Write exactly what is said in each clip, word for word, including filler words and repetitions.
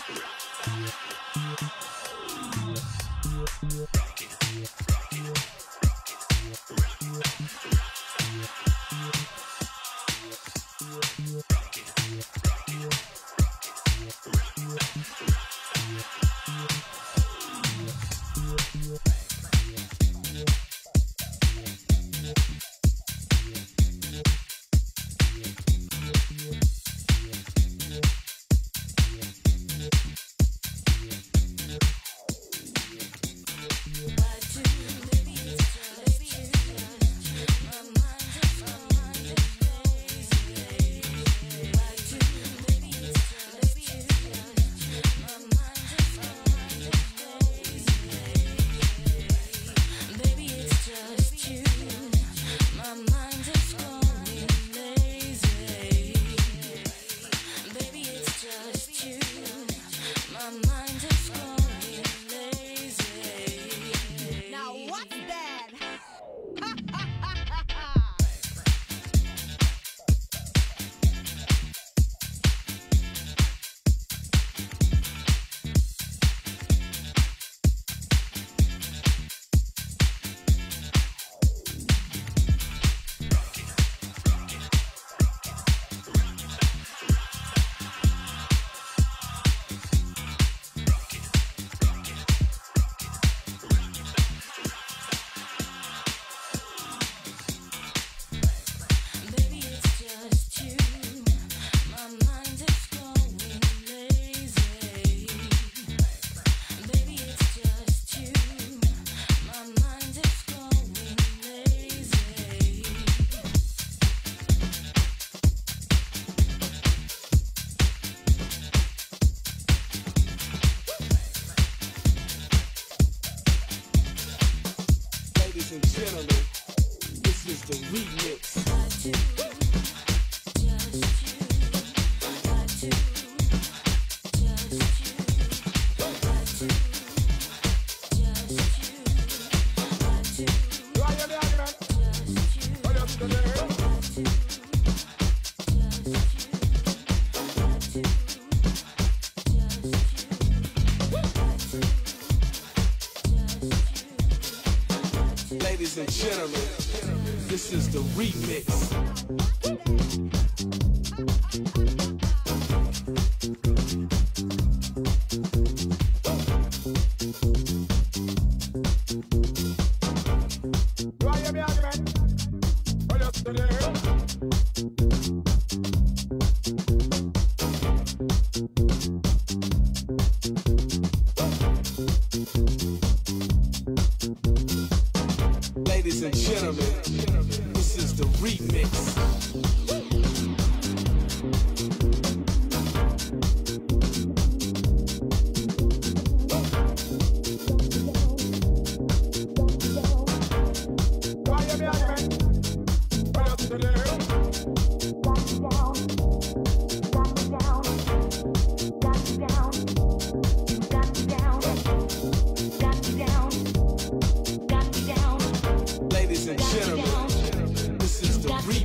Ladies and gentlemen, this is the remix.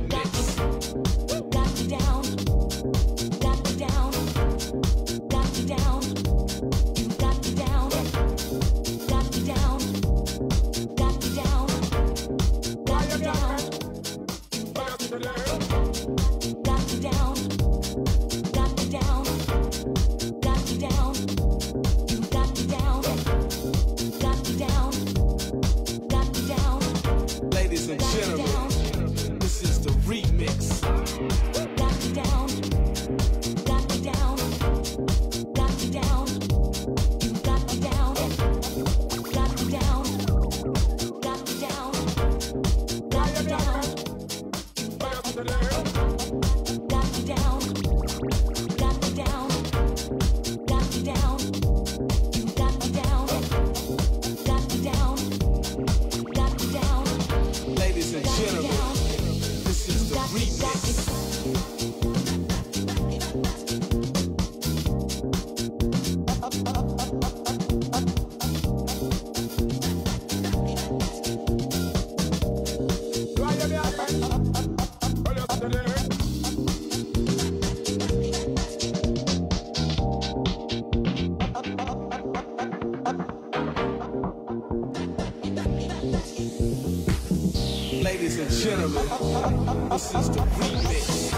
gentlemen, this is the remix.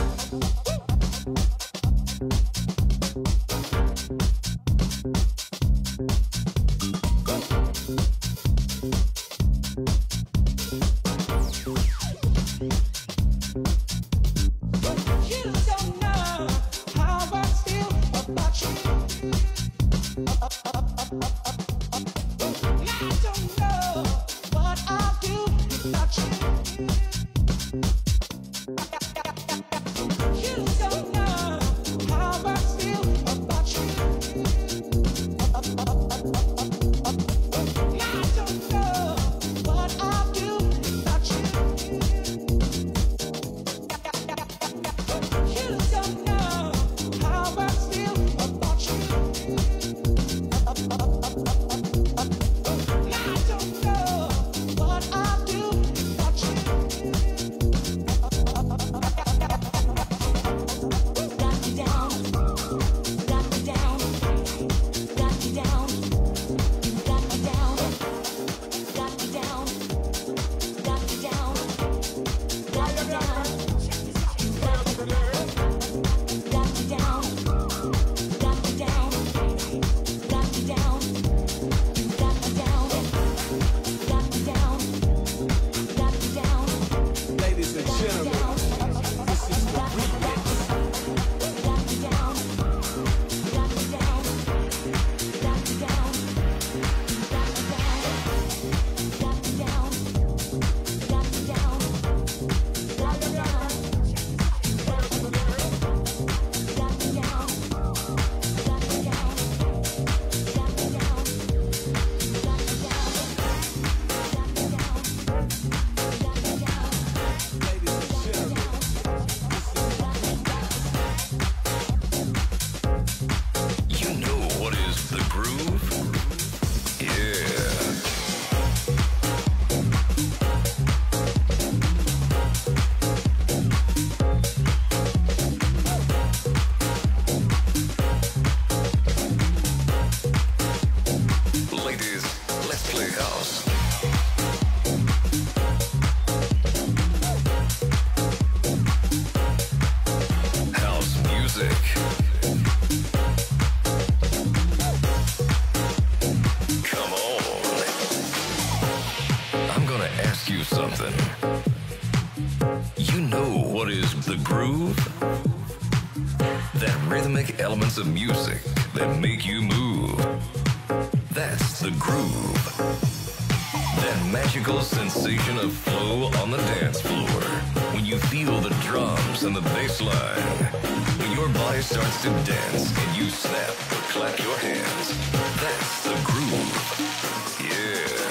Of music that make you move. That's the groove. That magical sensation of flow on the dance floor. When you feel the drums and the bass line. When your body starts to dance and you snap or clap your hands. That's the groove. Yeah.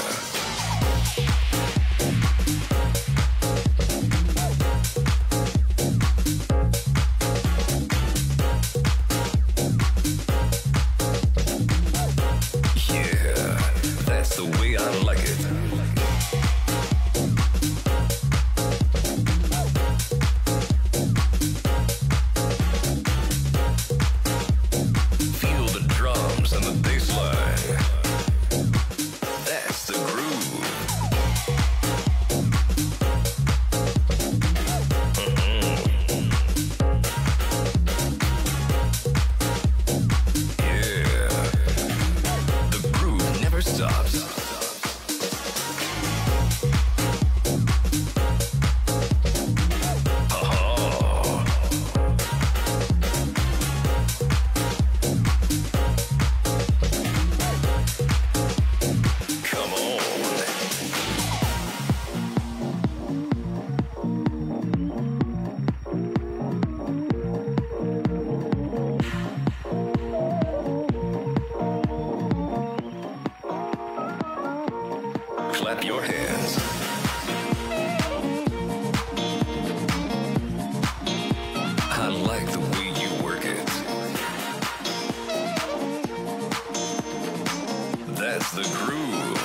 Clap your hands. I like the way you work it. That's the groove.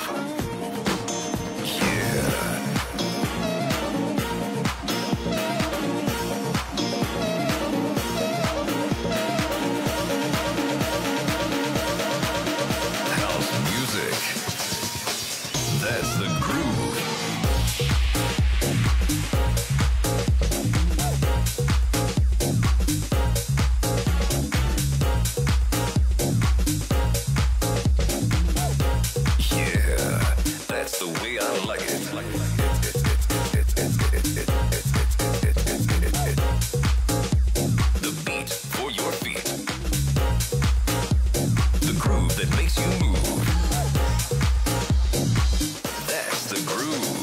Yeah. That's the groove. that makes you move. That's the groove.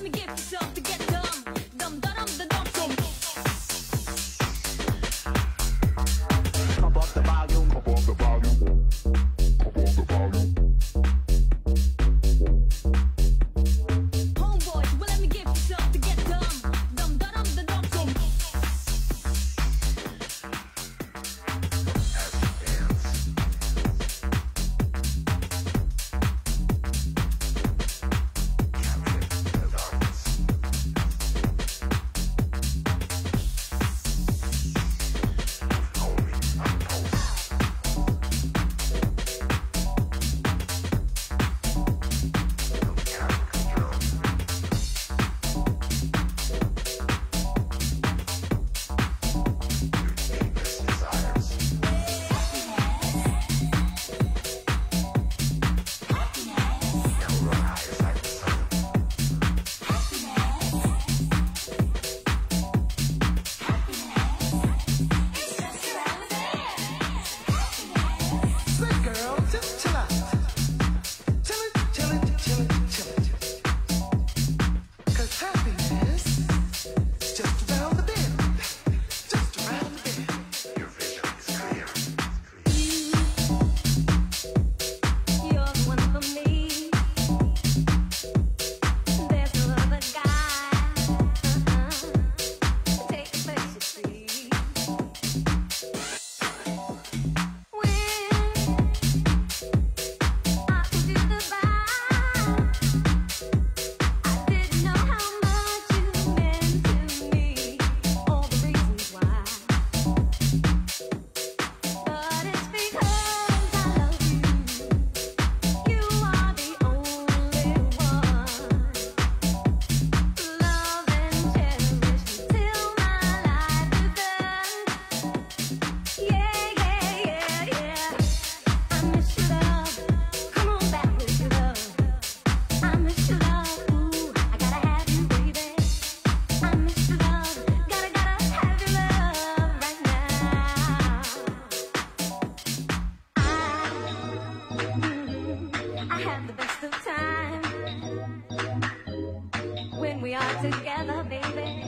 together, baby.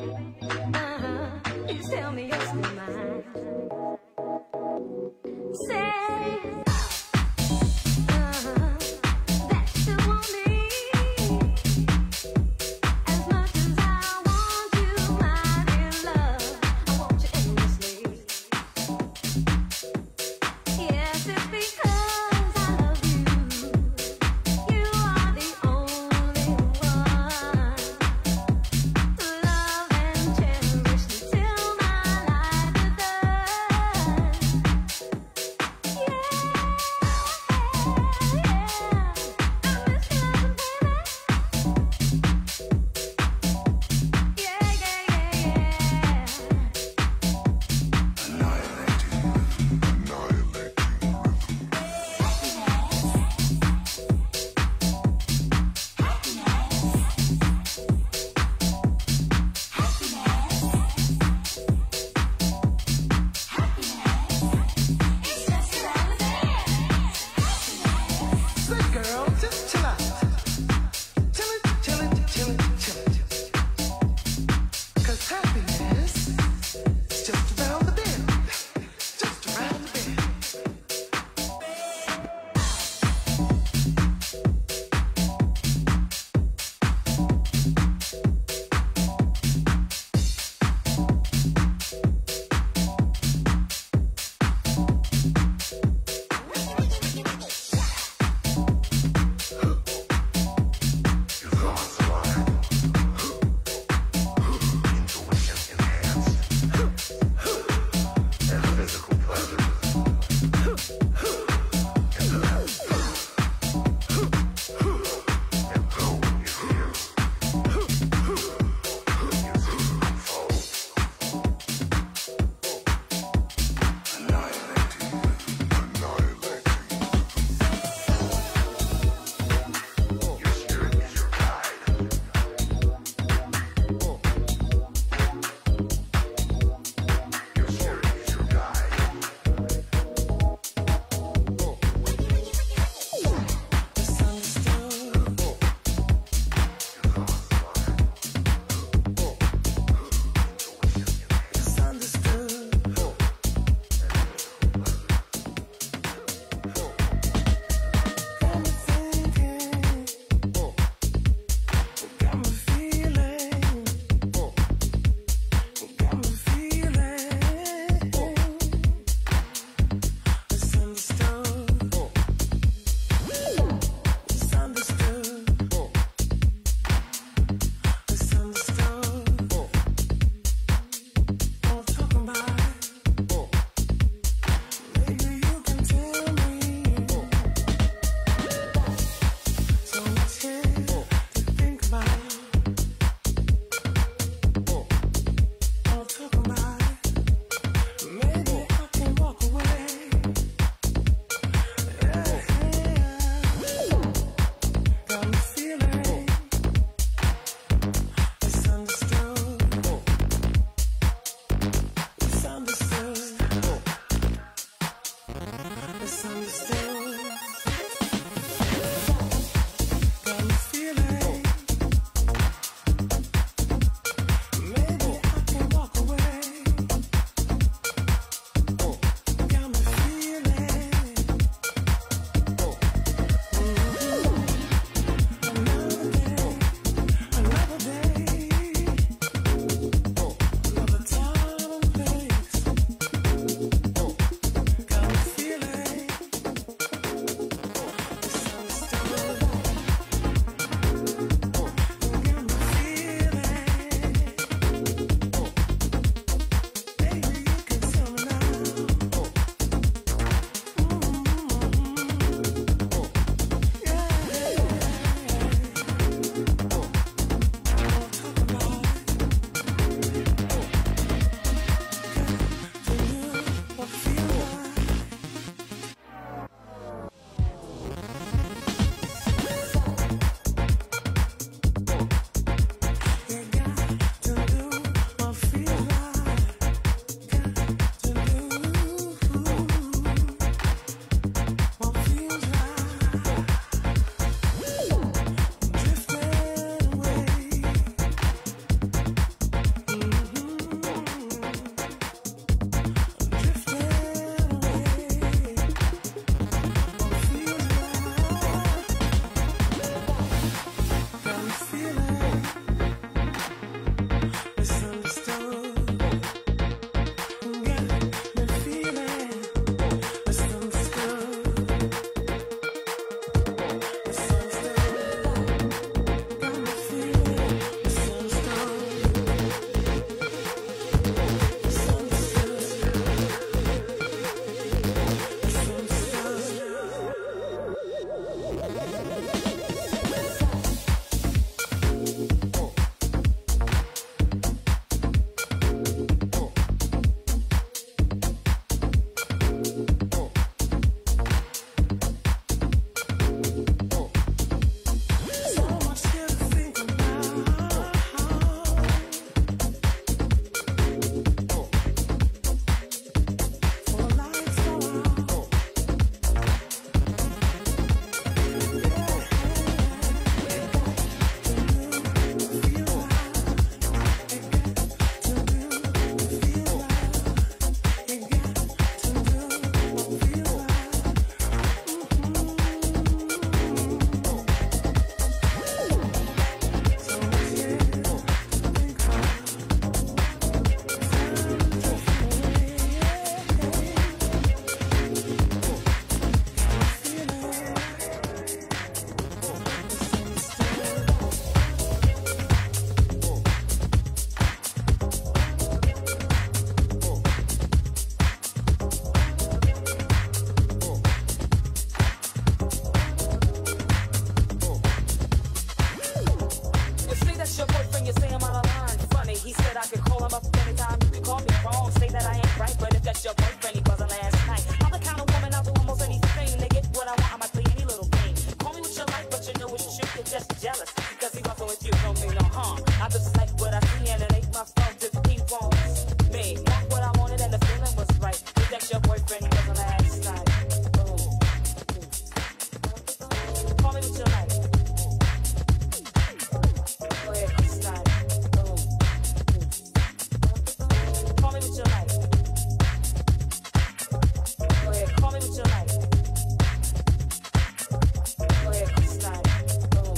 Uh-huh. You tell me you're still mine. Say, uh-huh, that you want me as much as I want you, my dear love. I want you endlessly. Yes, it's because I love you. You are the only one to love and cherish until my life is done. you say I'm out of line. Funny, he said I could call him up anytime. You can call me wrong, say that I ain't right, but if that's your boyfriend, he wasn't last night. I'm the kind of woman I'll do almost anything to get what I want. I might play any little game. Call me what you like, but you know it's true. You're just jealous, cause he wasn't with you, don't mean no harm. I just like what I see and it ain't my fault if he wants me. Got what I wanted and the feeling was right. If that's your boyfriend, he wasn't last night. Boom. Call me what you like. Go ahead, slide. Boom. Call me what you like. Go ahead, call me what you like. Go ahead, slide. Boom.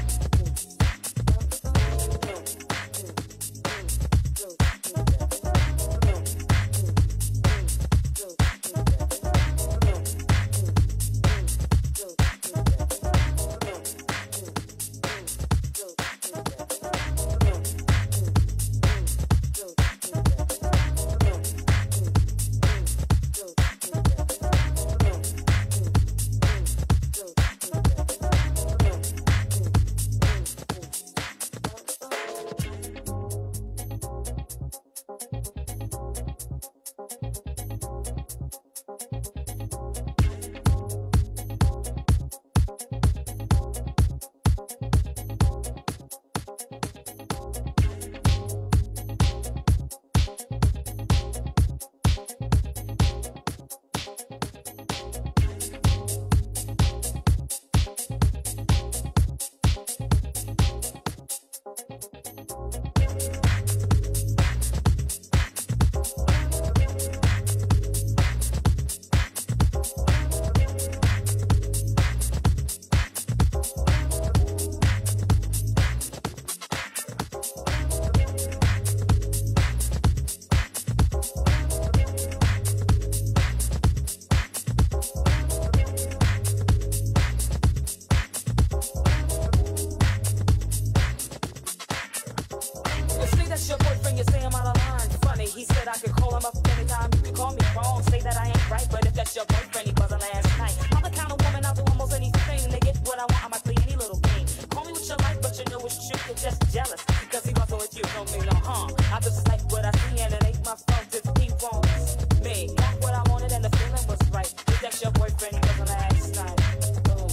That's your boyfriend, you say I'm out of line. Funny, he said I could call him up anytime. You can call me wrong, say that I ain't right, but if that's your boyfriend, he wasn't last night. I'm the kind of woman I'll do almost anything to get what I want. I might play any little game. Call me what you like, but you know it's true. You're just jealous, cause he wasn't with you, don't mean no harm. I just like what I see and it ain't my fault if he wants me. Got what I wanted and the feeling was right. If that's your boyfriend, he wasn't last night. Boom.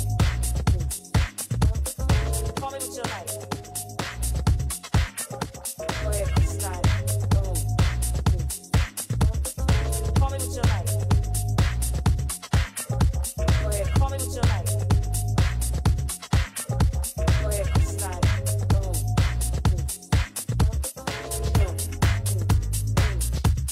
Call me what you like. Go ahead, slide. Boom. Call me what you like. Go ahead, call me what you like. Go ahead, slide. Boom.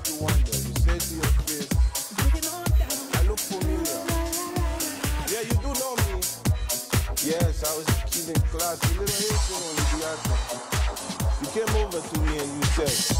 make you wonder. You say to your face, I look familiar. Yeah, you do know me. Yes, I was a kid in class, a little Haitian on the theater. You came over to me and you said,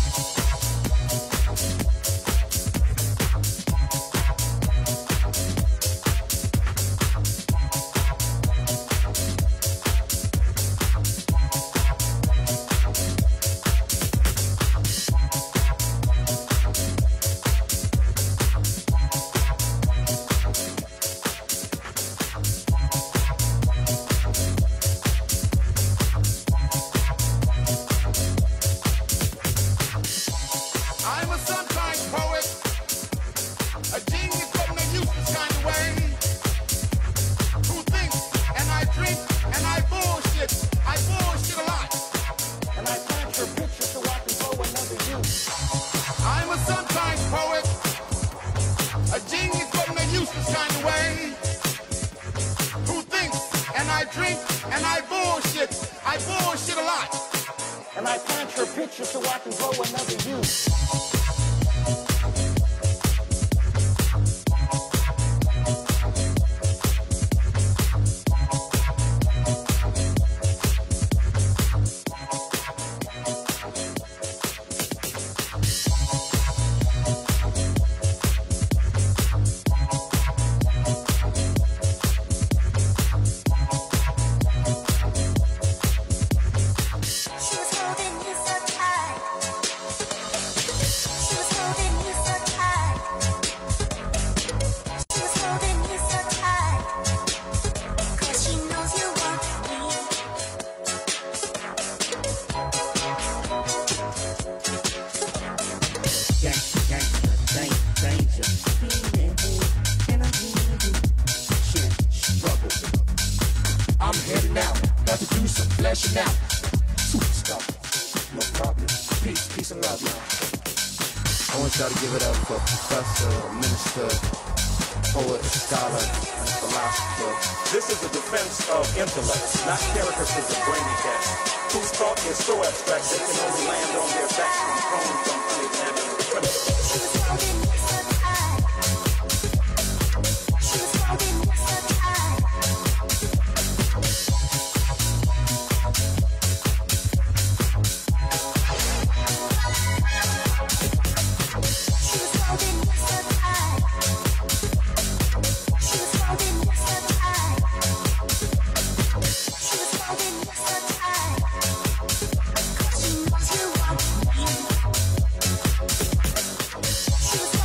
She was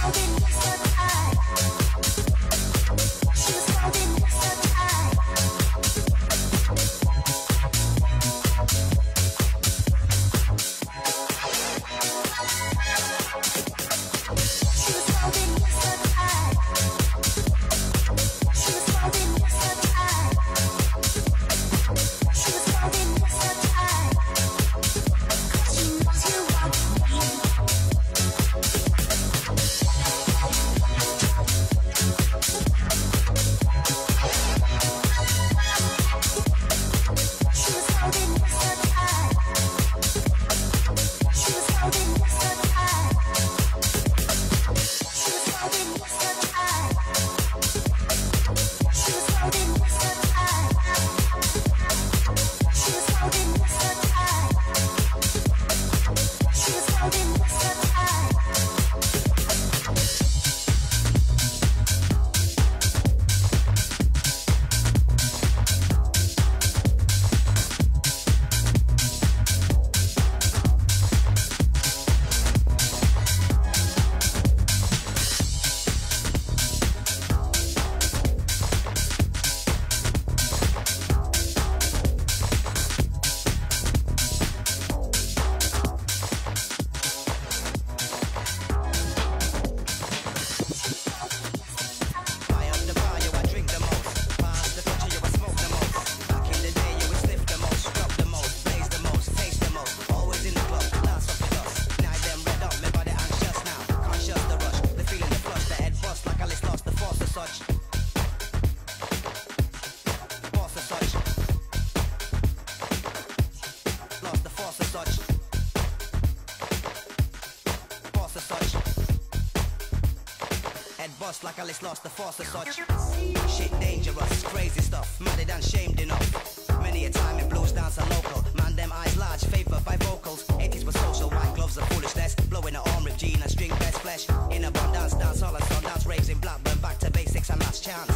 bust like Alice lost the force of such. Shit dangerous, crazy stuff, madder than shamed enough. Many a time in blues dance and local, man them eyes large, favored by vocals. eighties were social, white gloves of foolishness, blowing the arm with Gene and string best flesh. In a bun dance, dance all and sun dance, raves in Blackburn, back to basics and last chance.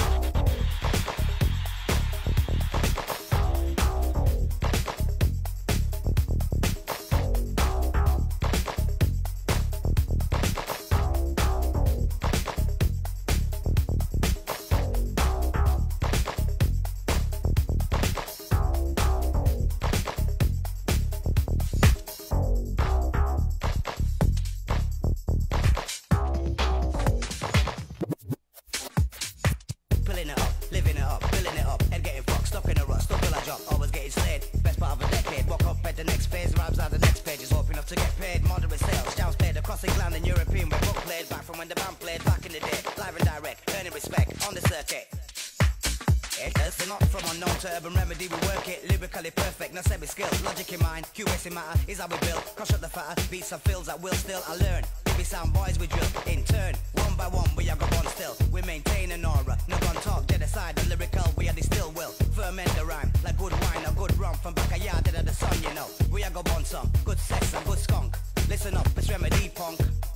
Is how we build, crush up the fatter, beats and fills that will still I learn. Baby sound boys we drill, in turn, one by one we are go on still. We maintain an aura, no gun talk, dead aside the lyrical, we are the still will. Ferment the rhyme, like good wine or good rum from back a yard of the sun, you know. We are go on some, good sex and good skunk. Listen up, it's Remedy Punk.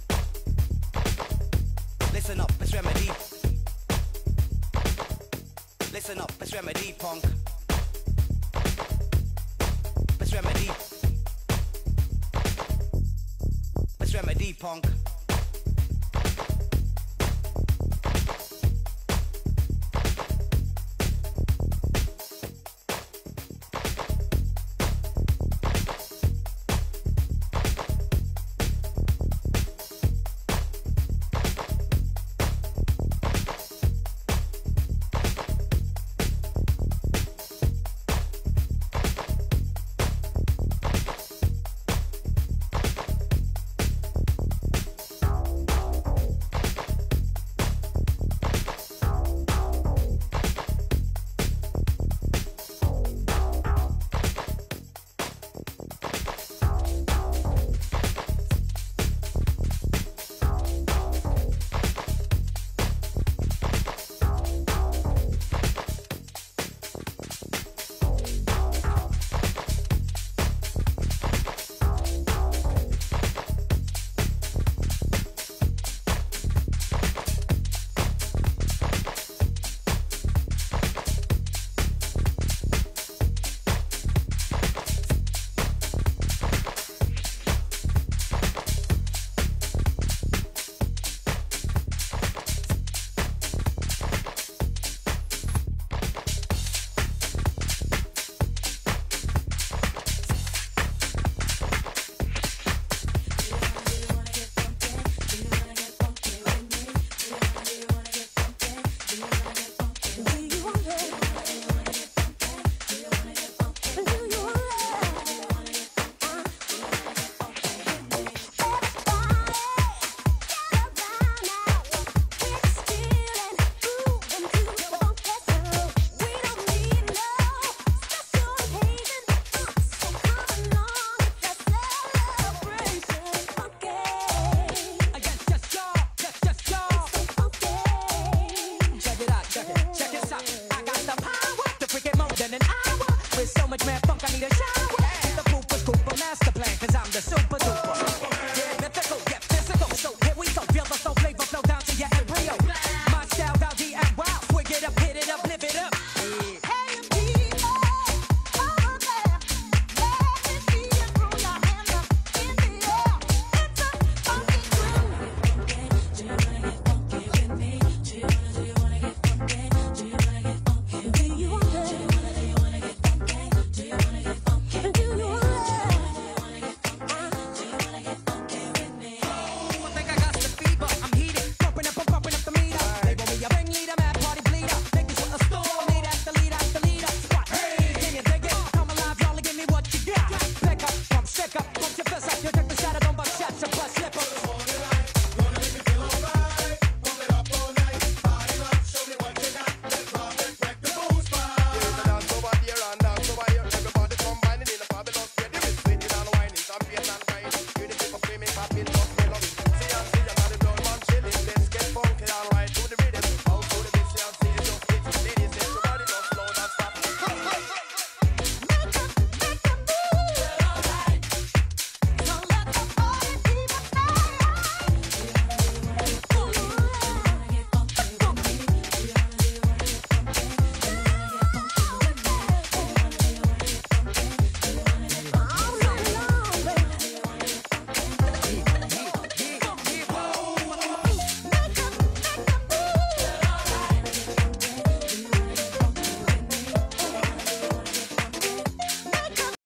Listen up, it's Remedy. Listen up, it's Remedy Punk. It's Remedy. Remedy Punk.